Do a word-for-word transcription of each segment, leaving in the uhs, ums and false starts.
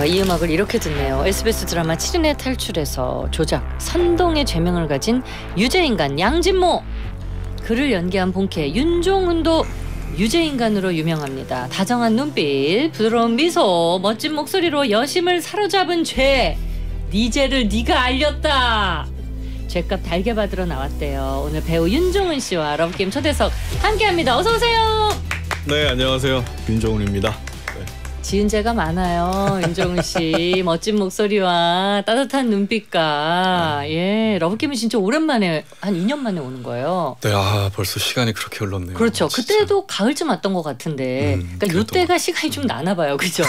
이 음악을 이렇게 듣네요. 에스비에스 드라마 칠 인의 탈출에서 조작, 선동의 죄명을 가진 유죄인간 양진모. 그를 연기한 본캐 윤종훈도 유죄인간으로 유명합니다. 다정한 눈빛, 부드러운 미소, 멋진 목소리로 여심을 사로잡은 죄. 네 죄를 네가 알렸다. 죄값 달게 받으러 나왔대요. 오늘 배우 윤종훈 씨와 러브게임 초대석 함께합니다. 어서 오세요. 네, 안녕하세요. 윤종훈입니다. 네. 지은 죄가 많아요. 윤종훈 씨 멋진 목소리와 따뜻한 눈빛과 네. 예 러브게임이 진짜 오랜만에 한 이 년 만에 오는 거예요. 네, 아 벌써 시간이 그렇게 흘렀네요. 그렇죠. 진짜. 그때도 가을쯤 왔던 것 같은데, 음, 그러니까 요때가 시간이 좀 나나 봐요, 그죠?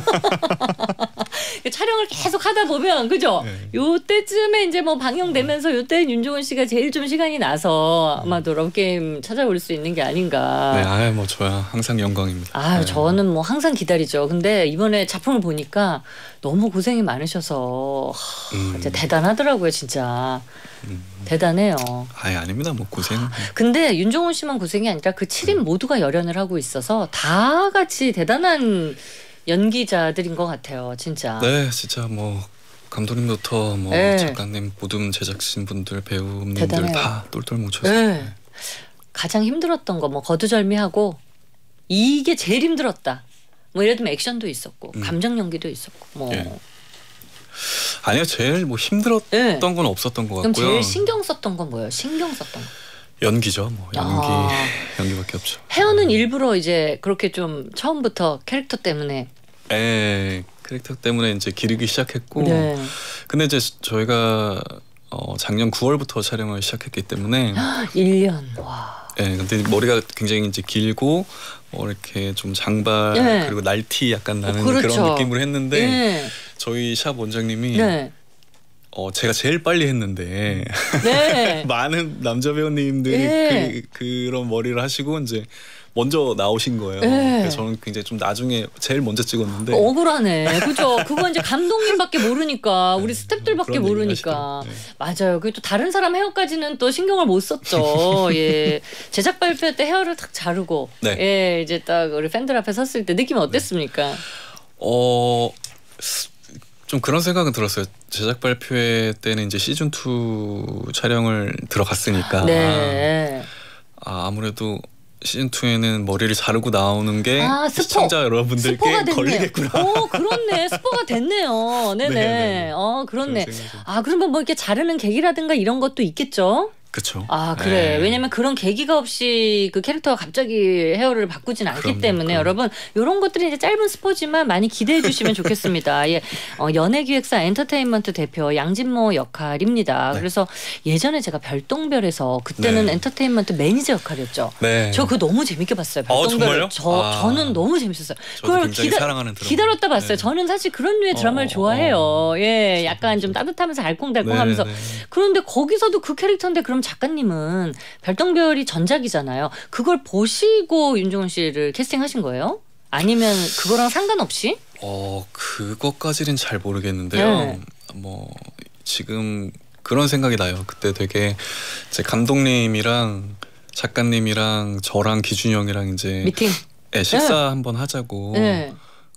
촬영을 계속 하다 보면 그죠? 네. 요때쯤에 이제 뭐 방영되면서 요때 윤종훈 씨가 제일 좀 시간이 나서 아마도 러브게임 찾아올 수 있는 게 아닌가. 네, 아 뭐 저야 항상 영광입니다. 아, 네. 저는 뭐 항상 기다리죠. 근데 이번에 작품을 보니까 너무 고생이 많으셔서 하, 음. 진짜 대단하더라고요, 진짜. 음. 대단해요. 아예 아닙니다, 뭐 고생. 근데 윤종훈 씨만 고생이 아니라 그 칠 인 모두가 열연을 하고 있어서 다 같이 대단한 연기자들인 것 같아요, 진짜. 네, 진짜 뭐 감독님부터 뭐 네. 작가님, 모든 제작진 분들, 배우님들 대단해요. 다 똘똘 뭉쳐서. 네. 네. 가장 힘들었던 거 뭐 거두절미하고 이게 제일 힘들었다. 뭐 예를 들면 액션도 있었고 음. 감정 연기도 있었고 뭐. 네. 아니요, 제일 뭐 힘들었던 네. 건 없었던 것 그럼 같고요. 제일 신경 썼던 건 뭐예요? 신경 썼던 거. 연기죠, 뭐 연기, 아. 연기밖에 없죠. 혜연은 일부러 이제 그렇게 좀 처음부터 캐릭터 때문에. 예, 캐릭터 때문에 이제 기르기 시작했고. 네. 근데 이제 저희가 어, 작년 구월부터 촬영을 시작했기 때문에. 일 년. 와. 예, 근데 머리가 굉장히 이제 길고 뭐 이렇게 좀 장발 네. 그리고 날티 약간 나는 어, 그렇죠. 그런 느낌으로 했는데 네. 저희 샵 원장님이 네. 어, 제가 제일 빨리 했는데 네. 많은 남자 배우님들이 네. 그, 그런 머리를 하시고 이제 먼저 나오신 거예요. 네. 그래서 저는 굉장히 좀 나중에 제일 먼저 찍었는데 억울하네. 그죠? 그건 이제 감독님밖에 모르니까 우리 스태프들밖에 그런 얘기를 모르니까. 하시더라고요. 맞아요. 그리고 또 다른 사람 헤어까지는 또 신경을 못 썼죠. 예. 제작 발표 때 헤어를 탁 자르고 네. 예, 이제 딱 우리 팬들 앞에 섰을 때 느낌이 어땠습니까? 어, 좀 그런 생각은 들었어요. 제작 발표회 때는 이제 시즌 투 촬영을 들어갔으니까 네. 아, 아무래도 시즌 투에는 머리를 자르고 나오는 게 아, 스포. 시청자 여러분들께 스포가 됐네요. 걸리겠구나. 어, 그렇네. 스포가 됐네요. 네네. 네네. 어, 그렇네. 그런 생각이. 아, 그러면 뭐 이렇게 자르는 계기라든가 이런 것도 있겠죠? 그쵸. 아, 그래. 네. 왜냐면 그런 계기가 없이 그 캐릭터가 갑자기 헤어를 바꾸진 않기 그럼요, 때문에 그럼요. 여러분 이런 것들이 이제 짧은 스포지만 많이 기대해 주시면 좋겠습니다. 예, 어, 연예기획사 엔터테인먼트 대표 양진모 역할입니다. 네. 그래서 예전에 제가 별똥별에서 그때는 네. 엔터테인먼트 매니저 역할이었죠. 네. 저 그거 너무 재밌게 봤어요. 어, 별똥별. 정말요? 저 아. 저는 너무 재밌었어요. 저도 굉장히 사랑하는 드라마. 기다렸다 봤어요. 네. 저는 사실 그런 류의 드라마를 어, 좋아해요. 어. 예, 약간 좀 따뜻하면서 알콩달콩하면서. 네, 네. 그런데 거기서도 그 캐릭터인데 그럼 작가님은 별똥별이 전작이잖아요. 그걸 보시고 윤종훈 씨를 캐스팅하신 거예요? 아니면 그거랑 상관없이? 어, 그것까지는 잘 모르겠는데요. 네. 뭐 지금 그런 생각이 나요. 그때 되게 제 감독님이랑 작가님이랑 저랑 기준이 형이랑 이제 미팅. 네, 식사 한번 하자고 네.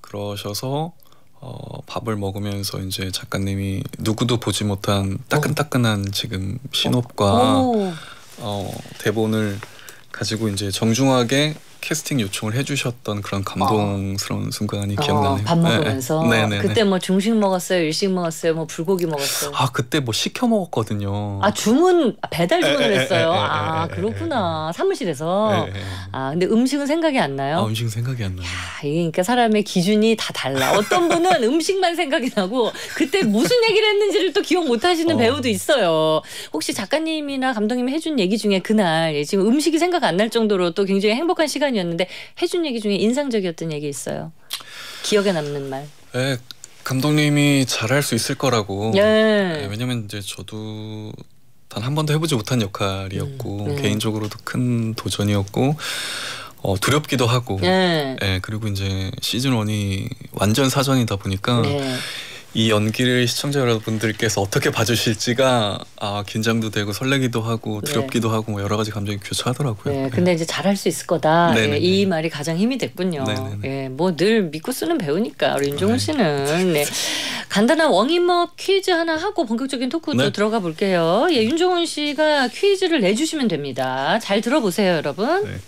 그러셔서 어, 밥을 먹으면서 이제 작가님이 누구도 보지 못한 따끈따끈한 지금 신업과 오. 어, 대본을 가지고 이제 정중하게 캐스팅 요청을 해주셨던 그런 감동스러운 어. 순간이 어, 기억나네요. 밥 먹으면서. 네, 네. 네, 네. 그때 뭐 중식 먹었어요, 일식 먹었어요, 뭐 불고기 먹었어요. 아 그때 뭐 시켜 먹었거든요. 아 주문 배달 주문을 에, 에, 했어요. 에, 에, 아 에, 에, 그렇구나. 사무실에서. 네, 네. 아 근데 음식은 생각이 안 나요? 아, 음식은 생각이 안 나요. 아, 이게 그러니까 사람의 기준이 다 달라. 어떤 분은 음식만 생각이 나고 그때 무슨 얘기를 했는지를 또 기억 못 하시는 어. 배우도 있어요. 혹시 작가님이나 감독님이 해준 얘기 중에 그날 예, 지금 음식이 생각 안 날 정도로 또 굉장히 행복한 시간이었는데 해준 얘기 중에 인상적이었던 얘기 있어요? 기억에 남는 말. 네, 감독님이 잘할 수 있을 거라고. 예. 네, 왜냐면 이제 저도 단 한 번도 해보지 못한 역할이었고 음, 음. 개인적으로도 큰 도전이었고 어, 두렵기도 하고. 예. 네, 그리고 이제 시즌 원이 완전 사전이다 보니까 네. 이 연기를 시청자 여러분들께서 어떻게 봐주실지가 아, 긴장도 되고 설레기도 하고 두렵기도 네. 하고 뭐 여러 가지 감정이 교차하더라고요. 네, 근데 네. 이제 잘할 수 있을 거다. 예, 이 말이 가장 힘이 됐군요. 예, 뭐 늘 믿고 쓰는 배우니까 우리 윤종훈 씨는. 네. 간단한 원인업 퀴즈 하나 하고 본격적인 토크도 네. 들어가 볼게요. 예, 윤종훈 씨가 퀴즈를 내주시면 됩니다. 잘 들어보세요, 여러분. 네.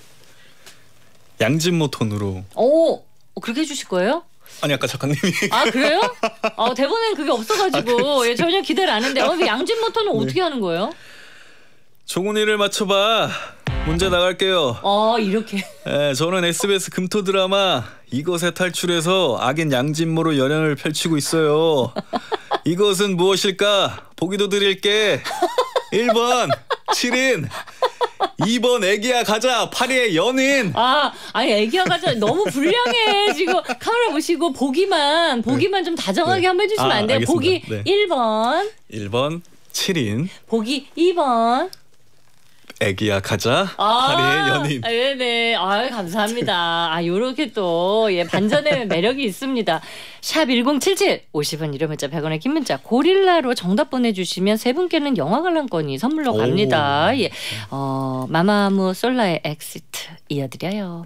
양진모 톤으로. 오, 그렇게 해주실 거예요? 아니 아까 작가님이 아 그래요? 어, 대본엔 그게 없어가지고 아, 예, 전혀 기대를 안 했는데 어, 양진모터는 네. 어떻게 하는 거예요? 종훈이를 맞춰봐. 문제 나갈게요. 어 이렇게. 네, 저는 에스비에스 금토 드라마 이것에 탈출해서 악인 양진모로 열연을 펼치고 있어요. 이것은 무엇일까? 보기도 드릴게. 일 번 칠인, 이 번 애기야 가자 파리의 연인. 아 아니 애기야 가자 너무 불량해. 지금 카메라 보시고 보기만 보기만 네. 좀 다정하게 네. 한번 해주시면 아, 안 돼요? 알겠습니다. 보기 네. 일 번 일 번 칠인, 보기 이 번 애기야 가자 아, 파리의 연인. 네네. 아 감사합니다. 아 요렇게 또 예, 반전의 매력이 있습니다. 샵 일공칠칠 오십 원 유료 문자 백 원의 긴 문자 고릴라로 정답 보내주시면 세 분께는 영화 관람권이 선물로 갑니다. 예. 어, 마마무 솔라의 엑시트 이어드려요.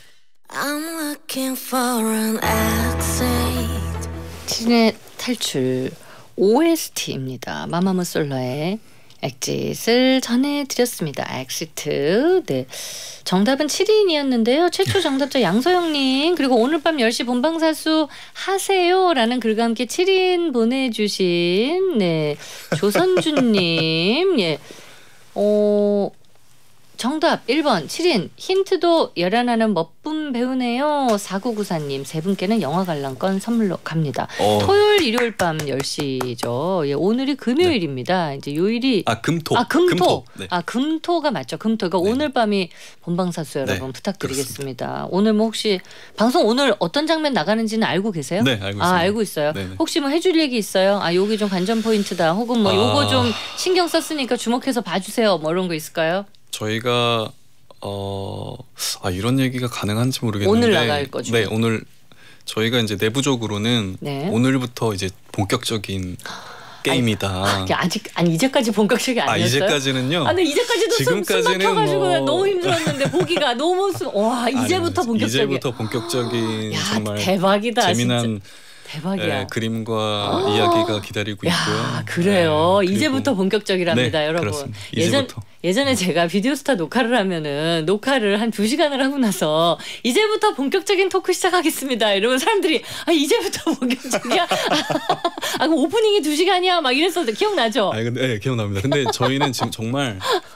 I'm looking for an exit. 칠인의 탈출 오에스티입니다. 마마무 솔라의 엑짓을 전해드렸습니다. 엑시트. 네. 정답은 칠인이었는데요. 최초 정답자 양서영님 그리고 오늘 밤 열 시 본방사수 하세요 라는 글과 함께 칠인 보내주신 네 조선주님 예. 어, 정답 일 번 칠인 힌트도 열연하는 멋분 배우네요. 사구구사님 세 분께는 영화 관람권 선물로 갑니다. 어. 토요일 일요일 밤 열 시죠. 예, 오늘이 금요일입니다. 네. 이제 요일이 아 금토 아 금토, 금토. 네. 아 금토가 맞죠. 금토. 그러니까 네. 오늘 밤이 본방사수 여러분 네. 부탁드리겠습니다. 그렇습니다. 오늘 뭐 혹시 방송 오늘 어떤 장면 나가는지는 알고 계세요? 네 알고 있습니다. 아 알고 있어요. 네네. 혹시 뭐 해줄 얘기 있어요? 아 여기 좀 관전 포인트다. 혹은 뭐 요거 아. 좀 신경 썼으니까 주목해서 봐주세요. 뭐 이런 거 있을까요? 저희가 어, 아 이런 얘기가 가능한지 모르겠는데 오늘 나갈 거죠. 네 오늘 저희가 이제 내부적으로는 네. 오늘부터 이제 본격적인 게임이다. 아니, 아직 아니 이제까지 본격적이 아니었어요? 아 이제까지는요. 아, 근데 이제까지도 지금까지는 숨 막혀가지고 뭐... 너무 힘들었는데 보기가 너무 숨. 와 이제부터 본격적인. 이제부터 본격적인 야, 정말 대박이다. 재미난. 진짜. 대박이야. 네, 그림과 아~ 이야기가 기다리고 야, 있고요. 그래요. 네, 이제부터 본격적이랍니다, 네, 여러분. 그렇습니다. 예전 이제부터. 예전에 제가 비디오스타 녹화를 하면은 녹화를 한 두 시간을 하고 나서 이제부터 본격적인 토크 시작하겠습니다. 이러면 사람들이 아 이제부터 본격적이야? 아 그럼 오프닝이 두 시간이야? 막 이랬었는데 기억나죠? 아 근데 네, 기억납니다. 근데 저희는 지금 정말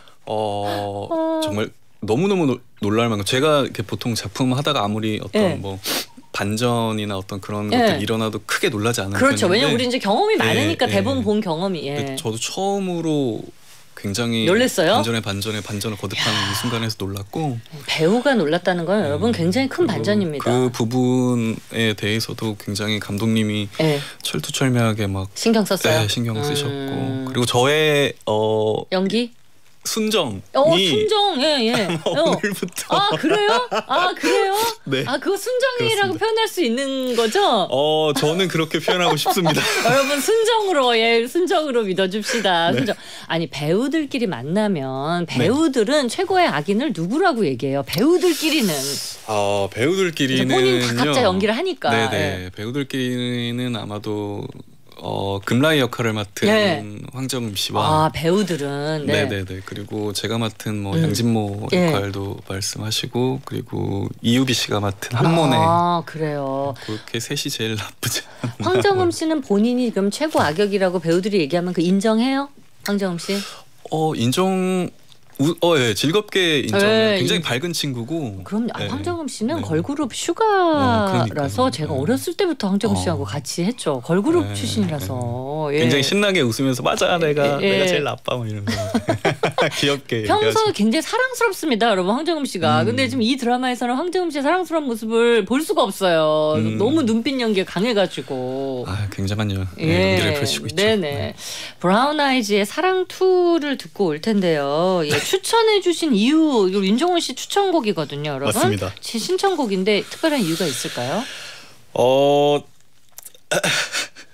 어, 어... 정말 너무 너무 놀랄 만큼 제가 이렇게 보통 작품 하다가 아무리 어떤 네. 뭐 반전이나 어떤 그런 예. 것들이 일어나도 크게 놀라지 않은 그렇죠. 편인데 왜냐면 우리 이제 경험이 많으니까 예, 대본 예. 본 경험이. 예. 저도 처음으로 굉장히 놀랬어요? 반전에 반전에 반전을 거듭하는 이 순간에서 놀랐고 배우가 놀랐다는 건 음, 여러분 굉장히 큰 반전입니다. 그 부분에 대해서도 굉장히 감독님이 예. 철두철미하게 막 신경 썼어요. 네, 신경 쓰셨고 음. 그리고 저의 어 연기 순정이 어 순정 예예 오늘부터 아 그래요 아 그래요 네. 아 그거 순정이라고 그렇습니다. 표현할 수 있는 거죠? 어 저는 그렇게 표현하고 싶습니다. 여러분 순정으로 예 순정으로 믿어줍시다. 네. 순정 아니 배우들끼리 만나면 배우들은 네. 최고의 악인을 누구라고 얘기해요? 배우들끼리는 아 배우들끼리는 본인 다 각자 연기를 하니까 네네 예. 배우들끼리는 아마도 어 금라이 역할을 맡은 네. 황정음 씨와 아 배우들은 네. 네네네 그리고 제가 맡은 뭐 음. 양진모 예. 역할도 말씀하시고 그리고 이유비 씨가 맡은 한모네 아 그래요 그렇게 셋이 제일 나쁘지 않은 황정음 씨는 본인이 그럼 최고 악역이라고 배우들이 얘기하면 그 인정해요? 황정음 씨? 어 인정 우, 어, 예, 즐겁게 인정. 네, 굉장히 밝은 친구고. 그럼 아, 네. 황정음 씨는 네. 걸그룹 슈가라서 어, 제가 네. 어렸을 때부터 황정음 씨하고 어. 같이 했죠. 걸그룹 네. 출신이라서. 네. 예. 굉장히 신나게 웃으면서 맞아 내가 예. 내가 제일 나빠 뭐 이러면서 귀엽게. 평소 얘기하죠. 굉장히 사랑스럽습니다, 여러분 황정음 씨가. 음. 근데 지금 이 드라마에서는 황정음 씨의 사랑스러운 모습을 볼 수가 없어요. 음. 너무 눈빛 연기가 강해가지고. 아 굉장한 연, 예. 연기를 펼치고 있죠. 네네. 네. 브라운 아이즈의 사랑 투를 듣고 올 텐데요. 예, 추천해주신 이유 이거 윤종훈 씨 추천곡이거든요, 여러분. 맞습니다. 신청곡인데 특별한 이유가 있을까요? 어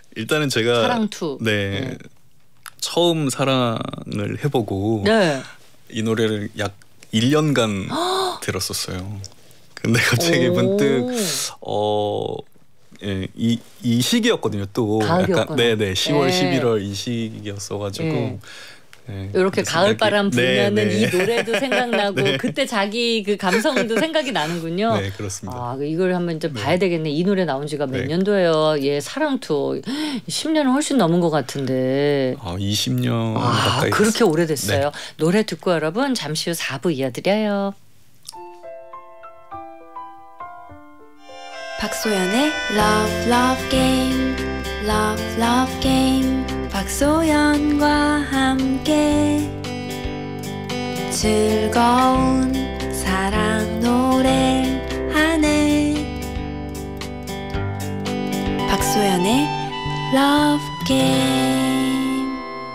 일단은 제가 사랑투. 네, 네. 처음 사랑을 해보고 네. 이 노래를 약 일 년간 들었었어요. 근데 갑자기 문득 어, 예, 이, 이 시기였거든요. 또 가을이었구나. 약간 네네 시월, 네. 십일월 이 시기였어가지고 네. 네, 이렇게 그 가을 생각이- 바람 불면은 네, 네. 이 노래도 생각나고 네. 그때 자기 그 감성도 생각이 나는군요. 네 그렇습니다. 아, 이걸 한번 좀 네. 봐야 되겠네. 이 노래 나온 지가 몇 네. 년도예요? 예, 사랑투. 십 년은 훨씬 넘은 것 같은데. 아, 이십 년 아, 가까이 그렇게 됐어요. 오래됐어요. 네. 노래 듣고 여러분 잠시 후 사 부 이어드려요. 박소연의 Love Love Game Love Love Game 박소연과 함께 즐거운 사랑 노래하네 박소연의 Love Game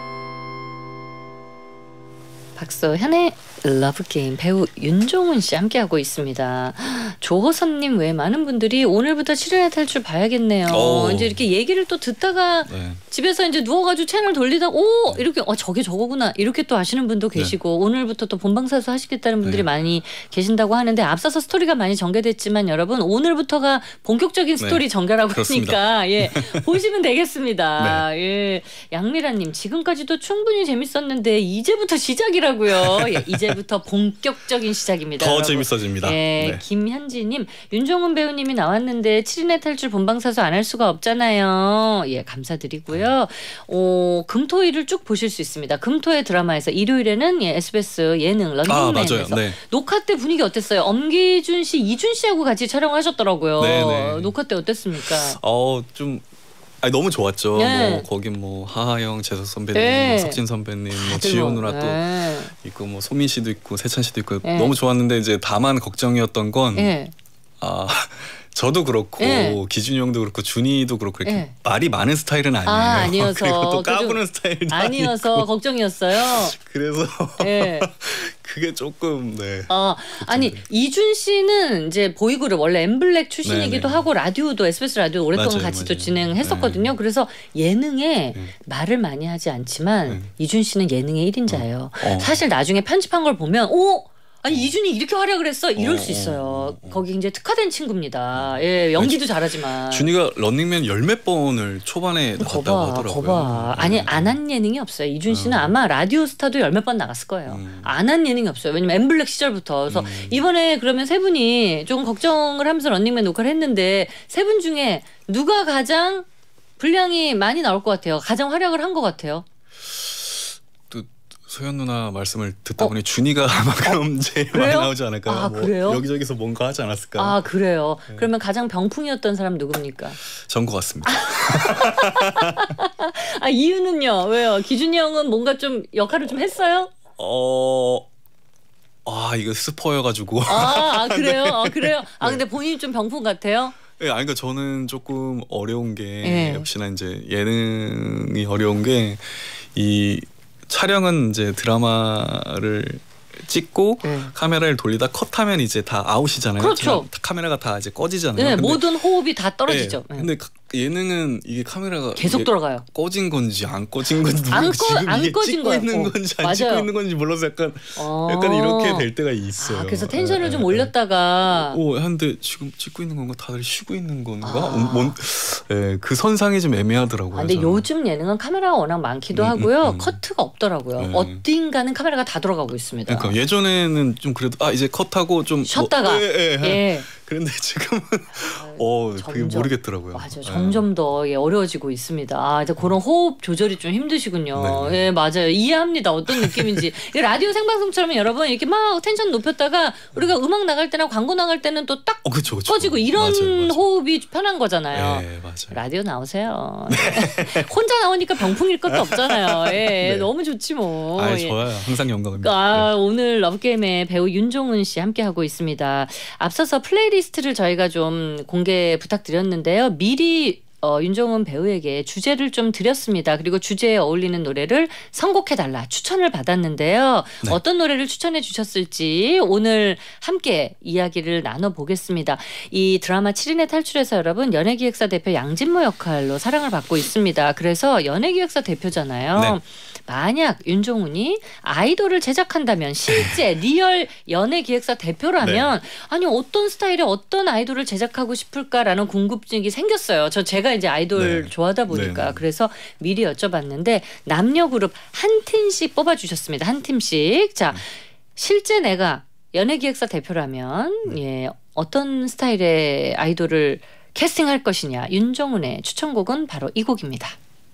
박소현의 러브게임 배우 윤종은 씨 함께하고 있습니다. 조호선님 외에 많은 분들이 오늘부터 칠연의 탈출 봐야겠네요. 오. 이제 이렇게 얘기를 또 듣다가 네. 집에서 이제 누워가지고 채널 돌리다 오 이렇게 어 저게 저거구나 이렇게 또 아시는 분도 계시고 오늘부터 또 본방사수 하시겠다는 분들이 네. 많이 계신다고 하는데 앞서서 스토리가 많이 전개됐지만 여러분 오늘부터가 본격적인 스토리 네. 전개라고 그렇습니다. 하니까 예 보시면 되겠습니다. 예 양미라님 지금까지도 충분히 재밌었는데 이제부터 시작이라고요. 예, 이제부터 본격적인 시작입니다. 더 여러분. 재밌어집니다. 예, 네. 김현지님 윤종은 배우님이 나왔는데 칠인의 탈출 본방사수 안 할 수가 없잖아요. 예, 감사드리고요. 오, 금토일을 쭉 보실 수 있습니다. 금토의 드라마에서 일요일에는 예, 에스비에스 예능 아 맞아요. 런닝맨에서 네. 녹화 때 분위기 어땠어요? 엄기준 씨, 이준 씨하고 같이 촬영하셨더라고요. 네네. 녹화 때 어땠습니까? 어좀 아니 너무 좋았죠. 네. 뭐 거긴 뭐 하하영, 재석 선배님, 네. 뭐 석진 선배님, 뭐 다들 지효 뭐, 누나 또 예. 있고 뭐 소민 씨도 있고 세찬 씨도 있고 네. 너무 좋았는데 이제 다만 걱정이었던 건 예. 아, 저도 그렇고 예. 기준이 형도 그렇고 준이도 그렇고 이렇게 예. 말이 많은 스타일은 아니에요. 아, 아니어서. 그리고 또 그죠. 까부는 스타일도 아니어서 아니고. 걱정이었어요. 그래서 예. 그게 조금 네. 아, 아니 이준 씨는 이제 보이그룹 원래 엠블랙 출신이기도 네네. 하고 라디오도 에스비에스 라디오 오랫동안 맞아요, 같이 또 맞아요. 진행했었거든요. 네. 그래서 예능에 네. 말을 많이 하지 않지만 네. 이준 씨는 예능의 일인자예요. 어. 사실 나중에 편집한 걸 보면 오 아니 이준이 이렇게 활약을 했어 이럴 어, 수 있어요. 어, 어. 거기 이제 특화된 친구입니다. 예, 연기도 잘하지만. 준이가 런닝맨 열 몇 번을 초반에 나갔다고 거봐, 하더라고요. 거봐. 아니 네. 안 한 예능이 없어요. 이준 씨는 음. 아마 라디오 스타도 열 몇 번 나갔을 거예요. 음. 안 한 예능이 없어요. 왜냐면 엠블랙 시절부터. 그래서 음. 이번에 그러면 세 분이 조금 걱정을 하면서 런닝맨 녹화를 했는데 세 분 중에 누가 가장 분량이 많이 나올 것 같아요? 가장 활약을 한 것 같아요? 또 소연 누나 말씀을 듣다 어? 보니 준이가 아마 그럼 제일 많이 그래요? 나오지 않을까요? 아, 뭐 그래요? 여기저기서 뭔가 하지 않았을까? 아 그래요. 네. 그러면 가장 병풍이었던 사람 누굽니까? 전 것 같습니다. 아 이유는요? 왜요? 기준이 형은 뭔가 좀 역할을 좀 했어요? 어, 아 이거 스포여가지고. 아, 아 그래요? 아 그래요? 아 네. 근데 본인이 좀 병풍 같아요? 예, 아니 그러니까 저는 조금 어려운 게 예. 역시나 이제 예능이 어려운 게 이 촬영은 이제 드라마를 찍고 네. 카메라를 돌리다 컷하면 이제 다 아웃이잖아요. 그렇죠. 그냥 카메라가 다 이제 꺼지잖아요. 네, 근데- 모든 호흡이 다 떨어지죠. 예, 네. 근데 가- 예능은 이게 카메라가 계속 이게 돌아가요. 꺼진 건지 안 꺼진 건지 안 모르겠고 꺼- 지금 안 이게 꺼진 찍고 거예요. 있는 어, 건지 안 맞아요. 찍고 있는 건지 몰라서 약간 어. 약간 이렇게 될 때가 있어요. 아, 그래서 텐션을 예, 좀 예, 올렸다가 오, 근데 지금 찍고 있는 건가? 다들 쉬고 있는 건가? 아. 음, 뭔, 예, 그 선상이 좀 애매하더라고요. 아, 근데 저는. 요즘 예능은 카메라가 워낙 많기도 음, 하고요. 음, 음. 커트가 없더라고요. 네. 어딘가는 카메라가 다 들어가고 있습니다. 그러니까 예전에는 좀 그래도 아 이제 컷하고 좀 쉬었다가. 뭐, 예, 예, 예. 예. 그런데 지금은 어 그게 점점. 모르겠더라고요. 맞아요. 예. 점점 더 예, 어려워지고 있습니다. 아, 이제 그런 호흡 조절이 좀 힘드시군요. 네네. 예, 맞아요. 이해합니다. 어떤 느낌인지. 이 라디오 생방송처럼 여러분 이렇게 막 텐션 높였다가 우리가 음악 나갈 때나 광고 나갈 때는 또 딱 어 그렇죠, 그렇죠. 꺼지고 이런 맞아요, 맞아요. 호흡이 편한 거잖아요. 예, 맞아요. 라디오 나오세요. 혼자 나오니까 병풍일 것도 없잖아요. 예, 네. 너무 좋지 뭐. 아, 예. 좋아요. 항상 영광입니다. 아, 네. 오늘 러브게임의 배우 윤종은 씨 함께하고 있습니다. 앞서서 플레이리스트를 저희가 좀 공개 부탁드렸는데요. 미리 어, 윤종은 배우에게 주제를 좀 드렸습니다. 그리고 주제에 어울리는 노래를 선곡해달라 추천을 받았는데요. 네. 어떤 노래를 추천해 주셨을지 오늘 함께 이야기를 나눠보겠습니다. 이 드라마 칠 인의 탈출에서 여러분 연예기획사 대표 양진모 역할로 사랑을 받고 있습니다. 그래서 연예기획사 대표잖아요. 네. 만약 윤종훈이 아이돌을 제작한다면 실제 리얼 연예기획사 대표라면 네. 아니 어떤 스타일의 어떤 아이돌을 제작하고 싶을까라는 궁금증이 생겼어요. 저 제가 이제 아이돌 네. 좋아하다 보니까 네, 네. 그래서 미리 여쭤봤는데 남녀 그룹 한 팀씩 뽑아주셨습니다. 한 팀씩. 자 실제 내가 연예기획사 대표라면 예 어떤 스타일의 아이돌을 캐스팅할 것이냐. 윤종훈의 추천곡은 바로 이 곡입니다.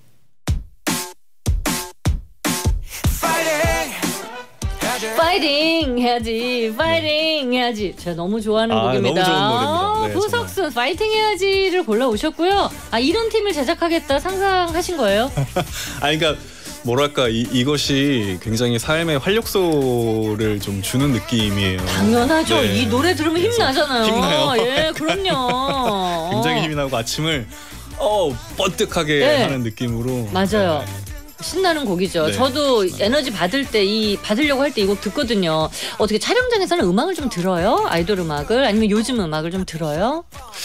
파이팅 해야지, 파이팅 해야지. 제가 너무 좋아하는 아, 곡입니다. 너무 좋은 노래입니다. 네, 부석순 파이팅 해야지를 골라 오셨고요. 아 이런 팀을 제작하겠다 상상하신 거예요? 아니 그러니까 뭐랄까 이, 이것이 굉장히 삶의 활력소를 좀 주는 느낌이에요. 당연하죠. 네. 이 노래 들으면 힘 그래서 나잖아요. 힘나요. 예, 그럼요. 굉장히 힘이 나고 아침을 어 뻗뜩하게 네. 하는 느낌으로. 맞아요. 네. 신나는 곡이죠. 네. 저도 에너지 받을 때 이 받으려고 할 때 이 곡 듣거든요. 어떻게 촬영장에서는 음악을 좀 들어요? 아이돌 음악을 아니면 요즘 음악을 좀 들어요?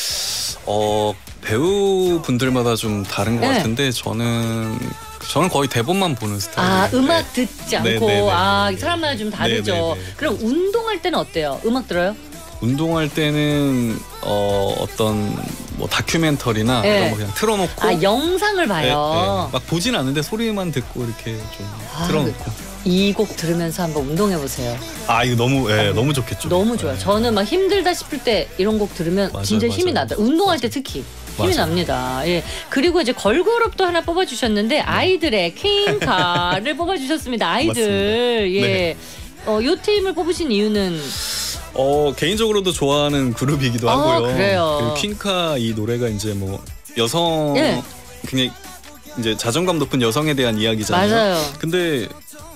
어 배우 분들마다 좀 다른 것 네. 같은데 저는 저는 거의 대본만 보는 스타일이에요. 아 음악 네. 듣지 않고 네, 네, 네, 아 네. 사람마다 좀 다르죠. 네, 네, 네. 그럼 운동할 때는 어때요? 음악 들어요? 운동할 때는 어 어떤 뭐 다큐멘터리나 네. 이런 거 그냥 틀어놓고. 아 영상을 네, 봐요. 네. 막 보진 않는데 소리만 듣고 이렇게 좀 아, 틀어놓고. 이 곡 들으면서 한번 운동해 보세요. 아 이거 너무 예, 너무 좋겠죠. 너무 좋아요. 네. 저는 막 힘들다 싶을 때 이런 곡 들으면 맞아요, 진짜 힘이 맞아요. 나다. 운동할 때 특히 힘이 맞아요. 납니다. 예. 그리고 이제 걸그룹도 하나 뽑아주셨는데 아이들의 퀸카를 뽑아주셨습니다. 아이들. 맞습니다. 예. 네. 어, 요 팀을 뽑으신 이유는 어 개인적으로도 좋아하는 그룹이기도 아, 하고요. 그래요? 그 퀸카 이 노래가 이제 뭐 여성 예. 굉장히 이제 자존감 높은 여성에 대한 이야기잖아요. 맞아요. 근데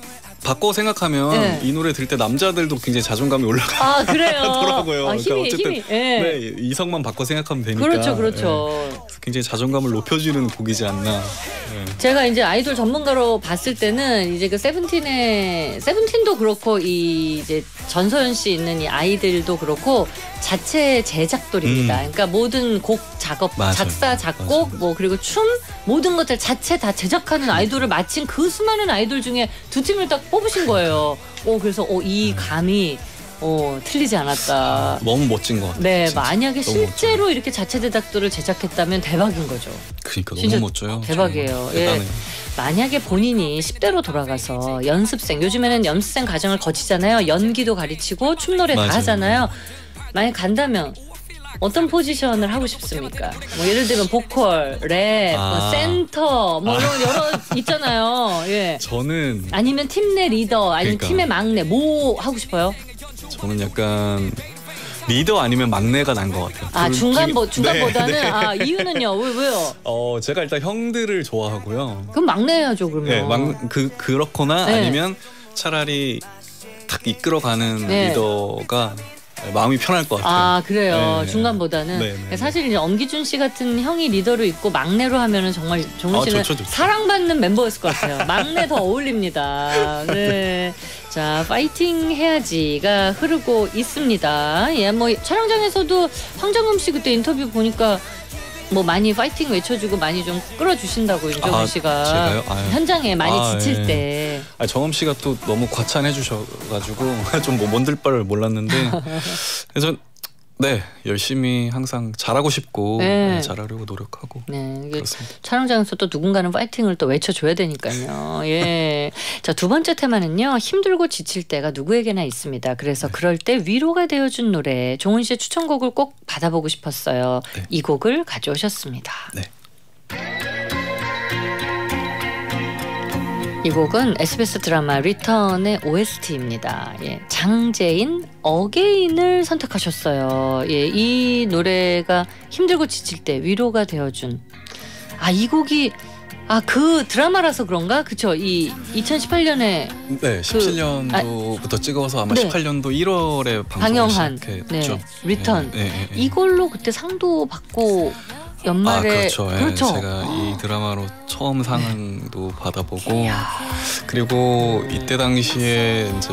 바꿔 생각하면 예. 이 노래 들을 때 남자들도 굉장히 자존감이 올라가. 아 그래요. 더라고요. 아, 그러니까 힘이 어쨌든 힘이. 예. 네, 이성만 바꿔 생각하면 되니까. 그렇죠, 그렇죠. 예. 굉장히 자존감을 높여주는 곡이지 않나. 예. 제가 이제 아이돌 전문가로 봤을 때는 이제 그 세븐틴의 세븐틴도 그렇고 이 이제 전소연 씨 있는 이 아이들도 그렇고 자체 제작돌입니다. 음. 그러니까 모든 곡 작업, 맞아요. 작사, 작곡, 맞아요. 뭐 그리고 춤 모든 것들 자체 다 제작하는 아이돌을 마친 그 수많은 아이돌 중에 두 팀을 딱 뽑으신 거예요. 오 그래서 오, 이 감이 어, 틀리지 않았다. 너무 멋진 것 같아요. 네, 진짜. 만약에 너무 실제로 멋져요. 이렇게 자체 제작돌을 제작했다면 대박인 거죠. 그러니까 진짜 너무 멋져요. 대박이에요. 정말. 예. 대단해요. 만약에 본인이 십 대로 돌아가서 연습생, 요즘에는 연습생 과정을 거치잖아요. 연기도 가르치고 춤 노래 다 맞아요. 하잖아요. 만약 간다면 어떤 포지션을 하고 싶습니까? 뭐 예를 들면 보컬, 랩, 뭐 아. 센터, 뭐 이런 여러 있잖아요. 예. 저는 아니면 팀 내 리더, 아니면 그러니까. 팀의 막내, 뭐 하고 싶어요? 저는 약간 리더 아니면 막내가 난 것 같아요. 아 둘 중간보 중에- 중간보다는 네, 네. 아 이유는요? 왜 왜요? 어 제가 일단 형들을 좋아하고요. 그럼 막내 해야죠 그러면. 네, 막그 그렇거나 네. 아니면 차라리 탁 이끌어가는 네. 리더가 마음이 편할 것 같아요. 아 그래요. 네. 중간보다는 네, 네, 사실 이제 엄기준 씨 같은 형이 리더로 있고 막내로 하면은 정말 종훈 아, 씨는 좋죠, 좋죠. 사랑받는 멤버였을 것 같아요. 막내 더 어울립니다. 네. 자 파이팅 해야지가 흐르고 있습니다. 예, 뭐 촬영장에서도 황정음 씨 그때 인터뷰 보니까 뭐 많이 파이팅 외쳐주고 많이 좀 끌어주신다고 윤정훈 아, 씨가 제가요? 아유. 현장에 많이 아, 지칠 예. 때. 아, 정엄 씨가 또 너무 과찬해 주셔가지고 좀 뭐 뭔들 바를 몰랐는데 그래서 네 열심히 항상 잘하고 싶고 네. 네, 잘하려고 노력하고 네, 이게 그렇습니다. 촬영장에서 또 누군가는 파이팅을 또 외쳐줘야 되니까요. 예. 자, 두 번째 테마는요. 힘들고 지칠 때가 누구에게나 있습니다. 그래서 네. 그럴 때 위로가 되어준 노래. 종훈 씨의 추천곡을 꼭 받아보고 싶었어요. 네. 이 곡을 가져오셨습니다. 네. 이 곡은 에스비에스 드라마 리턴의 오에스티입니다. 예, 장재인 어게인을 선택하셨어요. 예, 이 노래가 힘들고 지칠 때 위로가 되어준. 아, 이 곡이 아, 그 드라마라서 그런가? 그쵸? 이 이천십팔 년에 네, 십칠 년도부터 찍어서 아마 네. 십팔 년도 일월에 방송을 방영한 시작했죠. 네, 리턴. 네, 네, 네. 이걸로 그때 상도 받고 연말에 아 그렇죠. 그렇죠. 예, 제가 이 드라마로 처음 상도 받아보고 그리고 이때 당시에 이제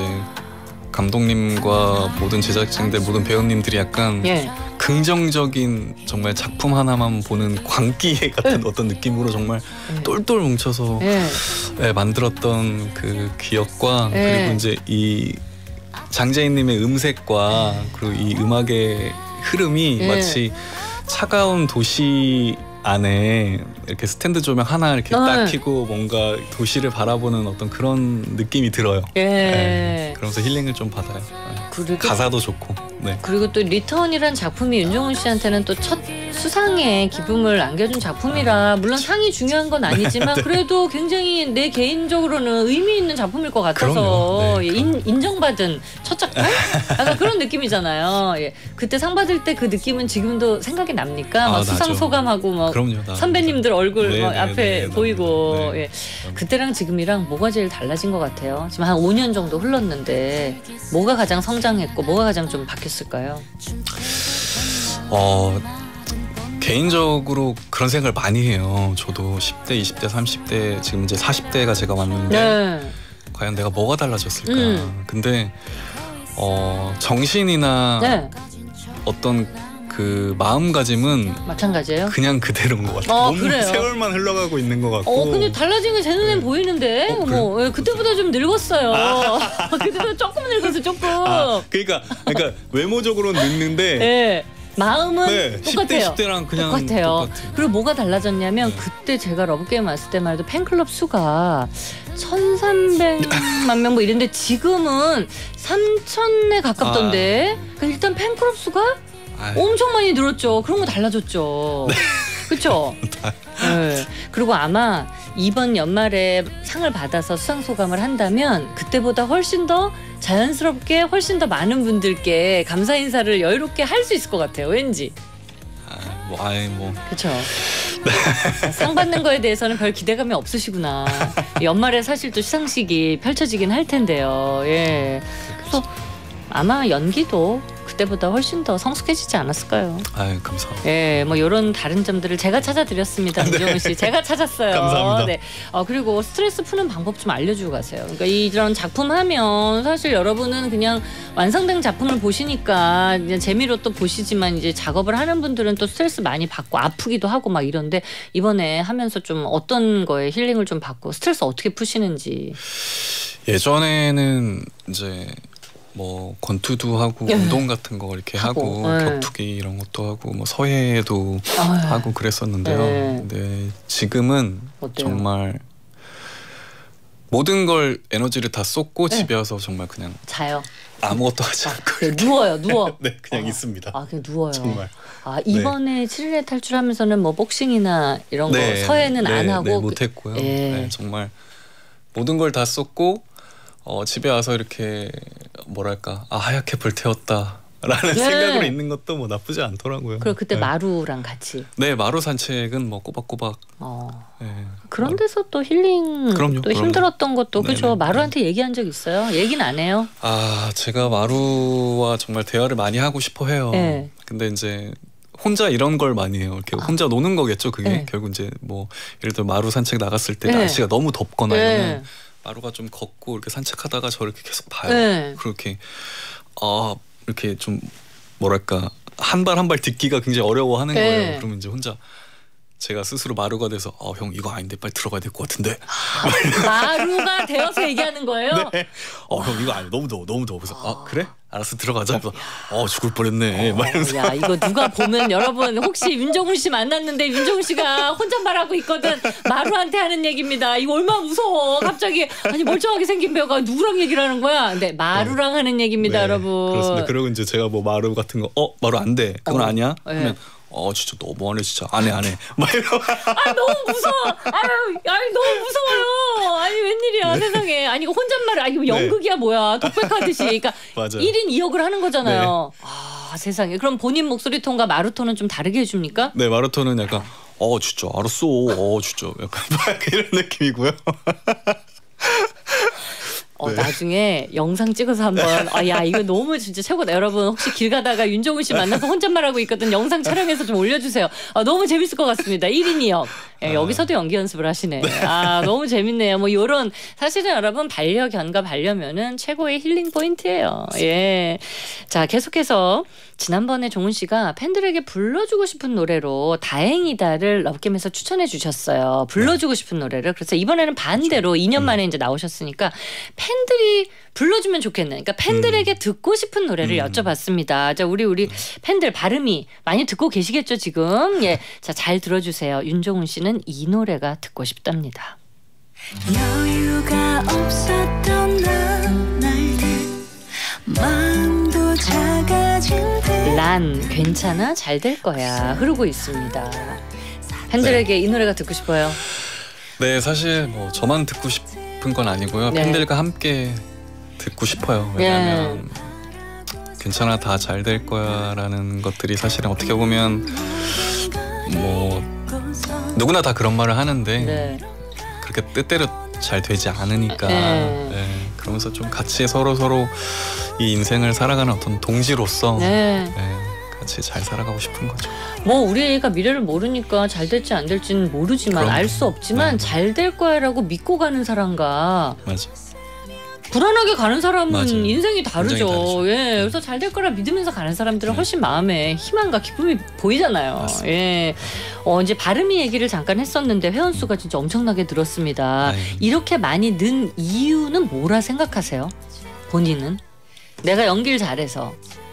감독님과 모든 제작진들 모든 배우님들이 약간 예. 긍정적인 정말 작품 하나만 보는 광기에 같은 네. 어떤 느낌으로 정말 예. 똘똘 뭉쳐서 예. 예, 만들었던 그 기억과 예. 그리고 이제 이 장재인님의 음색과 그리고 이 음악의 흐름이 예. 마치 차가운 도시 안에 이렇게 스탠드 조명 하나 이렇게 네. 딱 켜고 뭔가 도시를 바라보는 어떤 그런 느낌이 들어요. 예. 네. 그러면서 힐링을 좀 받아요. 네. 그리고 가사도 좋고. 네. 그리고 또 리턴이란 작품이 윤종훈 씨한테는 또 첫 수상에 기쁨을 안겨준 작품이라 물론 상이 중요한 건 아니지만 네. 그래도 굉장히 내 개인적으로는 의미 있는 작품일 것 같아서 그럼요. 네, 예, 인, 인정받은 첫 작품? 약간 그런 느낌이잖아요. 예. 그때 상 받을 때 그 느낌은 지금도 생각이 납니까? 아, 막 수상 나죠. 소감하고 막 그럼요. 나- 선배님들 얼굴 네, 막 네, 앞에 네, 네, 보이고 네. 예. 그때랑 지금이랑 뭐가 제일 달라진 것 같아요? 지금 한 오 년 정도 흘렀는데 뭐가 가장 성장했고 뭐가 가장 좀 바뀌었을까요? 어 개인적으로 그런 생각을 많이 해요. 저도 십 대, 이십 대, 삼십 대 지금 이제 사십 대가 제가 왔는데 네. 과연 내가 뭐가 달라졌을까? 음. 근데 어 정신이나 네. 어떤 그 마음가짐은 마찬가지예요. 그냥 그대로인 것 같아요. 어, 너무 그래요? 세월만 흘러가고 있는 것 같고. 어, 근데 달라진 게 제 눈엔 네. 보이는데, 어, 뭐 예, 그때보다 좀 늙었어요. 그때보다 조금 늙었어, 조금. 아, 그러니까 그러니까 외모적으로는 늙는데 네. 마음은 네, 똑같아요. 십 대, 십 대랑 그냥 똑같아요. 똑같아요. 그리고 뭐가 달라졌냐면 네. 그때 제가 러브게임 왔을 때만 해도 팬클럽 수가 천삼백만 명 뭐 이랬는데 지금은 삼천에 가깝던데. 그러니까 일단 팬클럽 수가 아유, 엄청 많이 늘었죠. 그런 거 달라졌죠. 그렇죠? 네. 그리고 아마 이번 연말에 상을 받아서 수상 소감을 한다면 그때보다 훨씬 더 자연스럽게 훨씬 더 많은 분들께 감사 인사를 여유롭게 할 수 있을 것 같아요. 왠지. 아, 뭐, 아이 뭐 그렇죠. 상 받는 거에 대해서는 별 기대감이 없으시구나. 연말에 사실 또 시상식이 펼쳐지긴 할 텐데요. 예. 그래서 아마 연기도 그때보다 훨씬 더 성숙해지지 않았을까요? 아유 감사합니다. 예, 뭐 이런 다른 점들을 제가 찾아드렸습니다, 윤종훈 씨. 제가 찾았어요. 감사합니다. 네. 어, 그리고 스트레스 푸는 방법 좀 알려주고 가세요. 그러니까 이런 작품 하면 사실 여러분은 그냥 완성된 작품을 보시니까 그냥 재미로 또 보시지만 이제 작업을 하는 분들은 또 스트레스 많이 받고 아프기도 하고 막 이런데 이번에 하면서 좀 어떤 거에 힐링을 좀 받고 스트레스 어떻게 푸시는지. 예전에는 이제 뭐 권투도 하고 네. 운동 같은 거 이렇게 하고, 하고, 네. 격투기 이런 것도 하고 뭐 서예도 아유, 하고 그랬었는데요. 네. 근데 지금은 어때요? 정말 모든 걸 에너지를 다 쏟고 네. 집에 와서 정말 그냥 자요. 아무것도 하지 않고 네, 누워요, 누워. 네 그냥 어. 있습니다. 아, 그냥 누워요. 정말. 아, 이번에 칠 일에 탈출하면서는 뭐 복싱이나 이런 거 서예는 네, 안 하고 네, 못했고요. 예. 네, 정말 모든 걸 다 쏟고 어, 집에 와서 이렇게 뭐랄까 아 하얗게 불태웠다 라는 네. 생각으로 있는 것도 뭐 나쁘지 않더라고요. 그리고 그때 네. 마루랑 같이. 네 마루 산책은 뭐 꼬박꼬박 어. 네. 그런 데서 또 힐링 그럼요, 또 그럼요. 힘들었던 것도 그죠. 네네. 마루한테 얘기한 적 있어요? 얘기는 안 해요? 아 제가 마루와 정말 대화를 많이 하고 싶어 해요. 네. 근데 이제 혼자 이런 걸 많이 해요. 이렇게 아. 혼자 노는 거겠죠. 그게 네. 결국 이제 뭐 예를 들어 마루 산책 나갔을 때 네. 날씨가 너무 덥거나 네. 이러면 마루가 좀 걷고 이렇게 산책하다가 저를 이렇게 계속 봐요. 네. 그렇게 어 이렇게 좀 뭐랄까 한 발 한 발 듣기가 굉장히 어려워하는 네. 거예요. 그러면 이제 혼자 제가 스스로 마루가 돼서 어 형 이거 아닌데 빨리 들어가야 될 것 같은데. 마루가 되어서 얘기하는 거예요? 네. 어 형 이거 아니 너무 더워 너무 더워. 그래서 아 그래? 알았어 들어가자. 그래서 어 죽을 뻔했네. 막 이러면서 야 이거 누가 보면 여러분 혹시 윤종훈 씨 만났는데 윤종훈 씨가 혼잣말하고 있거든. 마루한테 하는 얘기입니다. 이거 얼마나 무서워. 갑자기 아니 멀쩡하게 생긴 배우가 누구랑 얘기를 하는 거야. 근데 마루랑 하는 얘기입니다. 네, 여러분. 그렇습니다. 그리고 이제 제가 뭐 마루 같은 거 어 마루 안 돼. 그건 어. 아니야? 네. 하면 어 진짜 너무하네 진짜 안해 안해. 막 이러. 아 너무 무서워. 아유, 아유 너무 무서워요. 아니 웬일이야 네. 세상에. 아니 이거 혼잣말 아니 이거 연극이야 뭐야. 독백하듯이. 그러니까 맞아요. 일 인 이 역을 하는 거잖아요. 아 세상에. 그럼 본인 목소리 톤과 마루 톤은 좀 다르게 해줍니까? 네 마라톤은 약간 어 진짜 알았어 어 진짜 약간 이런 느낌이고요. 네. 나중에 영상 찍어서 한번 아, 야 이거 너무 진짜 최고다. 여러분 혹시 길 가다가 윤종훈 씨 만나서 혼잣말하고 있거든. 영상 촬영해서 좀 올려주세요. 아, 너무 재밌을 것 같습니다. 일 인이 역. 예, 여기서도 연기 연습을 하시네. 아 너무 재밌네요. 뭐 이런 사실은 여러분 반려견과 반려면은 최고의 힐링 포인트예요. 예. 자 계속해서 지난번에 종훈 씨가 팬들에게 불러주고 싶은 노래로 다행이다를 러브게임에서 추천해 주셨어요. 불러주고 싶은 노래를. 그래서 이번에는 반대로 이 년 만에 이제 나오셨으니까 팬들이 불러주면 좋겠네. 그러니까 팬들에게 음. 듣고 싶은 노래를 음. 여쭤봤습니다. 자 우리 우리 팬들 발음이 많이 듣고 계시겠죠 지금. 예, 자 잘 들어주세요. 윤종훈 씨는 이 노래가 듣고 싶답니다. 여유가 없었던 날들 마음도 작아진 란 괜찮아 잘 될 거야 흐르고 있습니다. 팬들에게 네. 이 노래가 듣고 싶어요. 네 사실 뭐 저만 듣고 싶은 건 아니고요. 네. 팬들과 함께 듣고 싶어요. 왜냐하면 네. 괜찮아 다 잘 될 거야 라는 것들이 사실은 어떻게 보면 뭐 누구나 다 그런 말을 하는데 네. 그렇게 뜻대로 잘 되지 않으니까 네. 네. 그러면서 좀 같이 서로 서로 이 인생을 살아가는 어떤 동지로서 네. 네, 같이 잘 살아가고 싶은 거죠. 뭐 우리가 미래를 모르니까 잘 될지 안 될지는 모르지만 알 수 없지만 네. 잘 될 거야라고 믿고 가는 사람과 맞아. 불안하게 가는 사람은 맞아요. 인생이 다르죠. 다르죠. 예, 그래서 잘 될 거라 믿으면서 가는 사람들은 훨씬 마음에 희망과 기쁨이 보이잖아요. 맞습니다. 예, 어, 이제 발음이 얘기를 잠깐 했었는데 회원 수가 진짜 엄청나게 늘었습니다. 아유. 이렇게 많이 는 이유는 뭐라 생각하세요? 본인은? 내가 연기를 잘해서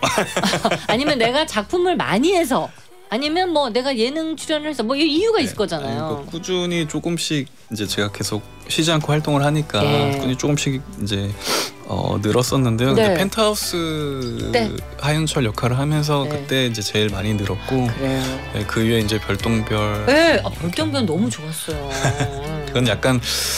아니면 내가 작품을 많이 해서 아니면 뭐 내가 예능 출연을 해서 뭐 이유가 네. 있을 거잖아요. 아니, 그러니까 꾸준히 조금씩 이제 제가 계속 쉬지 않고 활동을 하니까 네. 꾸준히 조금씩 이제 어, 늘었었는데요. 네. 근데 펜트하우스 네. 하윤철 역할을 하면서 네. 그때 이제 제일 많이 늘었고 그래요. 네, 그 위에 이제 별똥별. 네, 아, 별똥별 너무 좋았어요. 그건 약간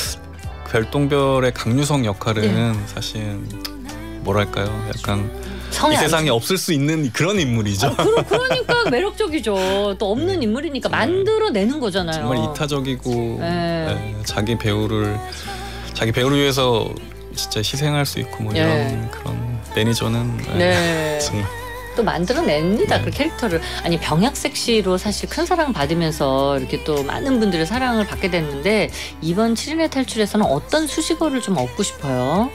별똥별의 강유성 역할은 네. 사실 뭐랄까요? 약간 성이 이 세상에 없을 수 있는 그런 인물이죠. 아, 그러, 그러니까 매력적이죠. 또 없는 인물이니까 만들어내는 거잖아요. 정말 이타적이고 네. 네, 자기 배우를 자기 배우를 위해서 진짜 희생할 수 있고 뭐 이런 네. 그런 매니저는 네. 네. 정말 또 만들어냅니다. 네. 그 캐릭터를. 아니 병약 섹시로 사실 큰 사랑 받으면서 이렇게 또 많은 분들의 사랑을 받게 됐는데 이번 칠 인의 탈출에서는 어떤 수식어를 좀 얻고 싶어요?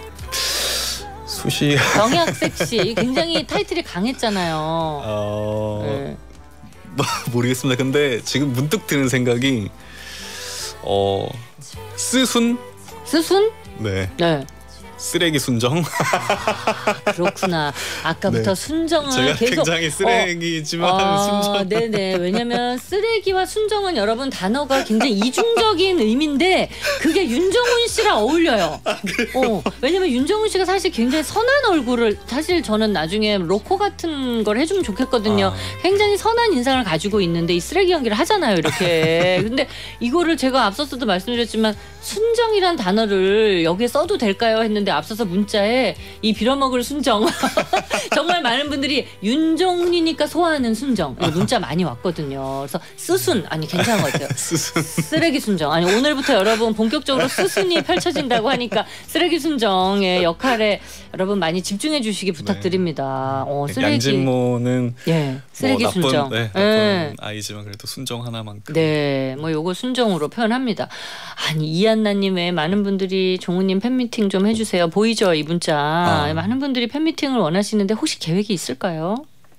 수시 병약 섹시 굉장히 타이틀이 강했잖아요. 어... 네. 뭐, 모르겠습니다. 근데 지금 문득 드는 생각이 어 스순 스순? 네. 네. 쓰레기 순정. 아, 그렇구나. 아까부터 네. 순정을 제가 계속 굉장히 쓰레기지만 어, 순정. 네네. 왜냐면 쓰레기와 순정은 여러분 단어가 굉장히 이중적인 의미인데 그게 윤정훈 씨랑 어울려요. 어, 왜냐면 윤정훈 씨가 사실 굉장히 선한 얼굴을 사실 저는 나중에 로코 같은 걸 해주면 좋겠거든요. 아. 굉장히 선한 인상을 가지고 있는데 이 쓰레기 연기를 하잖아요. 이렇게. 근데 이거를 제가 앞서서도 말씀드렸지만 순정이란 단어를 여기에 써도 될까요? 했는데 앞서서 문자에 이 빌어먹을 순정 정말 많은 분들이 윤종훈이니까 소화하는 순정 문자 많이 왔거든요. 그래서 스순 아니 괜찮은 것 같아요. 스순. 쓰레기 순정 아니 오늘부터 여러분 본격적으로 스순이 펼쳐진다고 하니까 쓰레기 순정의 역할에 여러분 많이 집중해 주시기 부탁드립니다. 어, 쓰레기 양진모는 예 쓰레기 뭐 나쁜, 순정 네, 나쁜 예. 아이지만 그래도 순정 하나만큼. 네, 뭐 요거 순정으로 표현합니다. 아니 이한나님 외에 많은 분들이 종우님 팬미팅 좀 해주세요. 보이죠 이 문자. 아. 많은 분들이 팬미팅을 원하시는데 혹시 계획이 있을까요?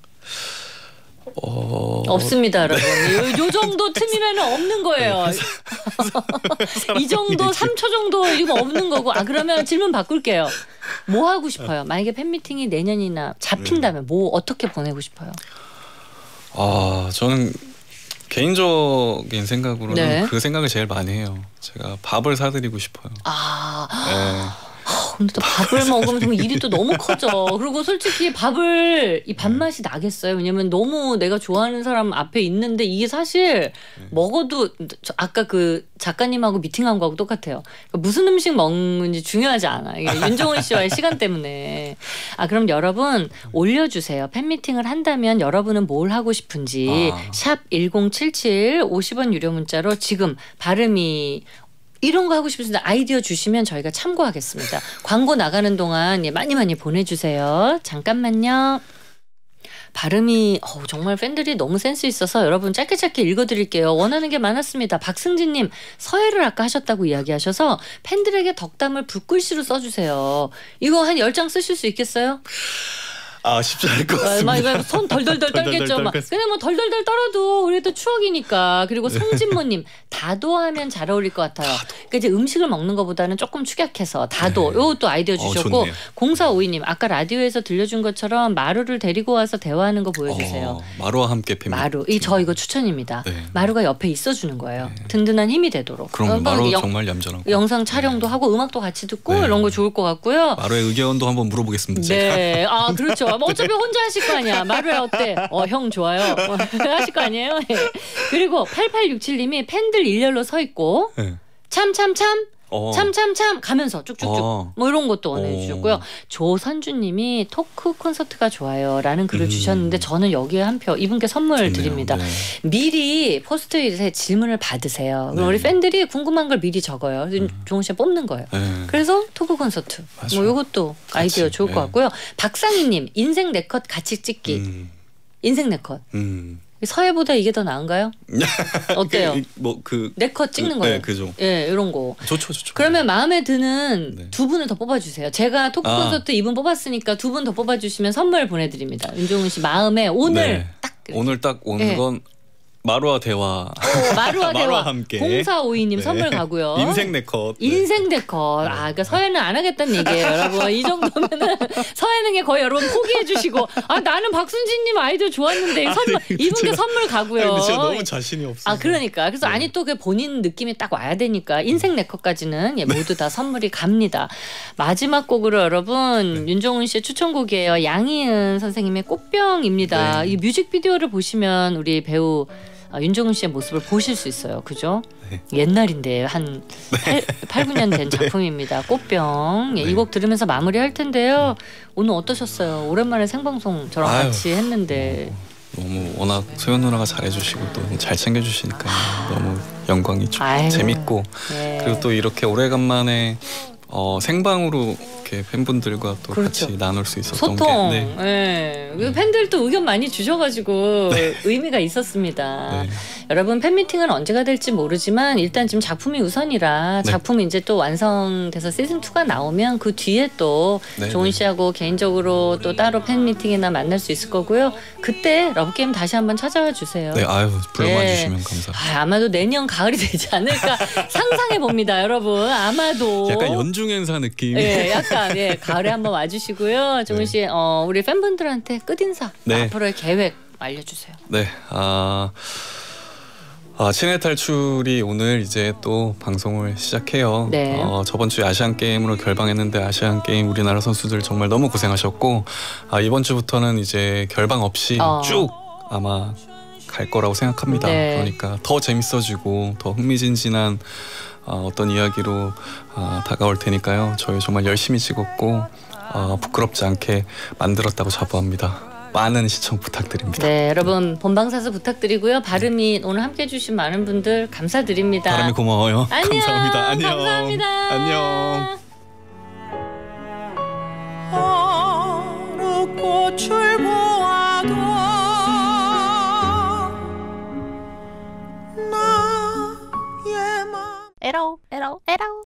어... 없습니다, 여러분. 요, 요 정도 틈이면 없는 거예요. 이 정도 삼 초 정도 이거 없는 거고. 아 그러면 질문 바꿀게요. 뭐 하고 싶어요? 만약에 팬미팅이 내년이나 잡힌다면 뭐 어떻게 보내고 싶어요? 아 저는 개인적인 생각으로는 네. 그 생각을 제일 많이 해요. 제가 밥을 사드리고 싶어요. 아. 네. 근데 또 밥을 먹으면 정말 일이 또 너무 커져. 그리고 솔직히 밥을 이 밥맛이 나겠어요. 왜냐면 너무 내가 좋아하는 사람 앞에 있는데 이게 사실 먹어도 저 아까 그 작가님하고 미팅한 거하고 똑같아요. 그러니까 무슨 음식 먹는지 중요하지 않아. 이게 윤종훈 씨와의 시간 때문에. 아 그럼 여러분 올려주세요. 팬미팅을 한다면 여러분은 뭘 하고 싶은지 아. 샵 일공칠칠 오십 원 유료 문자로 지금 발음이 이런 거 하고 싶으신데 아이디어 주시면 저희가 참고하겠습니다. 광고 나가는 동안 예, 많이 많이 보내주세요. 잠깐만요. 발음이 어, 정말 팬들이 너무 센스 있어서 여러분 짧게 짧게 읽어드릴게요. 원하는 게 많았습니다. 박승진님 서예를 아까 하셨다고 이야기하셔서 팬들에게 덕담을 붓글씨로 써주세요. 이거 한 열 장 쓰실 수 있겠어요? 아 쉽지 않을 것 같습니다. 막 이거 손 덜덜덜 떨겠죠. 막. 근데 뭐 덜덜덜 떨어도 우리도 추억이니까. 그리고 성진모님 다도하면 잘 어울릴 것 같아요. 다도. 그러니까 이제 음식을 먹는 것보다는 조금 축약해서 다도. 네. 요것도 아이디어 주셨고 어, 공사오이님 아까 라디오에서 들려준 것처럼 마루를 데리고 와서 대화하는 거 보여주세요. 어, 마루와 함께 팬미팅. 마루. 이 저 이거 추천입니다. 네. 마루가 옆에 있어주는 거예요. 네. 든든한 힘이 되도록. 그럼 어, 마루 영, 정말 얌전하고. 영상 촬영도 네. 하고 음악도 같이 듣고 네. 이런 거 좋을 것 같고요. 마루의 의견도 한번 물어보겠습니다. 네. 제가. 아 그렇죠. 뭐 어차피 혼자 하실 거 아니야. 마루야 어때? 어, 형 좋아요. 어, 하실 거 아니에요? 네. 그리고 팔팔육칠님이 팬들 일렬로 서 있고 네. 참참참 어. 참참참 가면서 쭉쭉쭉 어. 뭐 이런 것도 원해주셨고요. 조선주님이 토크 콘서트가 좋아요라는 글을 음. 주셨는데 저는 여기에 한 표 이분께 선물 좋네요. 드립니다. 네. 미리 포스트잇에 질문을 받으세요. 그럼 네. 우리 팬들이 궁금한 걸 미리 적어요. 음. 종훈 씨가 뽑는 거예요. 네. 그래서 토크 콘서트 맞아. 뭐 이것도 아이디어 좋을 네. 것 같고요. 박상희님 인생 네 컷 같이 찍기. 음. 인생 네 컷. 음. 서예보다 이게 더 나은가요? 어때요? 뭐그 네 컷 찍는 그, 거예요. 네, 그죠. 예, 이런 거. 좋죠, 좋죠. 그러면 마음에 드는 네. 두 분을 더 뽑아주세요. 제가 토크 아. 콘서트 이분 뽑았으니까 두 분 더 뽑아주시면 선물 보내드립니다. 윤종훈 씨 마음에 오늘 네. 딱 오늘 딱 오는 네. 건 마루와 대화. 오, 마루와 대화. 마루와 함께. 공사오이님 네. 선물 가고요. 인생 네 컷. 인생 네 컷. 아, 그러니까 서예는 안 하겠다는 얘기예요, 여러분. 이 정도면은 서예는 게 거의 여러분 포기해 주시고 아 나는 박순진님 아이디어 좋았는데 선물 아니, 이분께 제가, 선물 가고요. 아니, 제가 너무 자신이 없어요. 아 그러니까 그래서 네. 아니 또 그 본인 느낌이 딱 와야 되니까 인생 네 컷까지는 예, 모두 다 선물이 갑니다. 마지막 곡으로 여러분 네. 윤종훈 씨의 추천곡이에요. 양희은 선생님의 꽃병입니다. 네. 이 뮤직비디오를 보시면 우리 배우 아, 윤종훈 씨의 모습을 보실 수 있어요. 그죠? 네. 옛날인데 한 네. 팔, 구 년 된 네. 작품입니다. 꽃병. 예, 이 곡 들으면서 마무리할 텐데요. 오늘 어떠셨어요? 오랜만에 생방송 저랑 아유, 같이 했는데. 너무 워낙 소연 누나가 잘해주시고 또 잘 챙겨주시니까 너무 영광이 좀 재밌고 네. 그리고 또 이렇게 오래간만에 어, 생방으로 이렇게 팬분들과 또 그렇죠. 같이 나눌 수 있었던 소통. 게 네. 네. 팬들도 의견 많이 주셔가지고 네. 의미가 있었습니다. 네. 여러분 팬미팅은 언제가 될지 모르지만 일단 지금 작품이 우선이라 네. 작품이 이제 또 완성돼서 시즌 투가 나오면 그 뒤에 또 네, 종훈 씨하고 네. 개인적으로 또 따로 팬미팅이나 만날 수 있을 거고요. 그때 러브게임 다시 한번 찾아와 주세요. 네, 아유 불러봐 네. 주시면 감사합니다. 아, 아마도 내년 가을이 되지 않을까 상상해 봅니다, 여러분. 아마도 약간 연중 행사 느낌. 네, 약간 예, 가을에 한번 와주시고요. 종훈 씨, 네. 어, 우리 팬분들한테 끝 인사 네. 앞으로의 계획 알려주세요. 네, 아. 아, 친해 탈출이 오늘 이제 또 방송을 시작해요. 네. 어, 저번 주에 아시안 게임으로 결방했는데 아시안 게임 우리나라 선수들 정말 너무 고생하셨고 아, 이번 주부터는 이제 결방 없이 어. 쭉 아마 갈 거라고 생각합니다. 네. 그러니까 더 재밌어지고 더 흥미진진한 어, 어떤 이야기로 어, 다가올 테니까요. 저희 정말 열심히 찍었고 어, 부끄럽지 않게 만들었다고 자부합니다. 많은 시청 부탁드립니다. 네, 여러분 본방사수 부탁드리고요. 발음이 오늘 함께해 주신 많은 분들 감사드립니다. 발음이 고마워요. 안녕, 감사합니다. 안녕. 감사합니다. 안녕. 어느 꽃을 보아도 나의 맘 에러 에러 에러